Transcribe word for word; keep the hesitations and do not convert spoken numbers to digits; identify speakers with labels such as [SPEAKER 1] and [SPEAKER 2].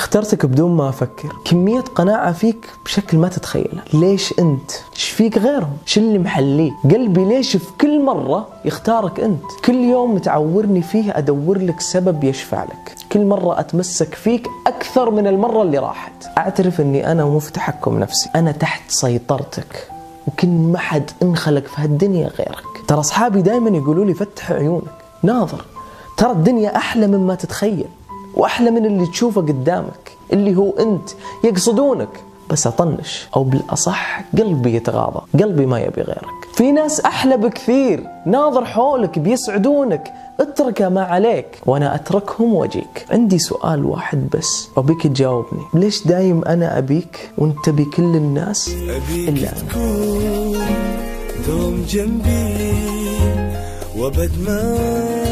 [SPEAKER 1] اخترتك بدون ما أفكر، كمية قناعة فيك بشكل ما تتخيله. ليش أنت؟ إيش فيك غيرهم؟ شو اللي محليك؟ قلبي ليش في كل مرة يختارك أنت؟ كل يوم متعورني فيه أدور لك سبب يشفع لك، كل مرة أتمسك فيك أكثر من المرة اللي راحت. أعترف أني أنا مو في تحكم نفسي، أنا تحت سيطرتك، وكن ما حد انخلق في هالدنيا غيرك. ترى أصحابي دائما يقولوا لي فتح عيونك، ناظر، ترى الدنيا أحلى مما تتخيل، وأحلى من اللي تشوفه قدامك اللي هو أنت. يقصدونك بس أطنش، أو بالأصح قلبي يتغاضى، قلبي ما يبي غيرك. في ناس أحلى بكثير، ناظر حولك بيسعدونك، اترك ما عليك وأنا أتركهم وأجيك. عندي سؤال واحد بس وأبيك تجاوبني، ليش دايم أنا أبيك وأنت بكل الناس إلا أنا؟
[SPEAKER 2] تكون دوم جنبي وبد ما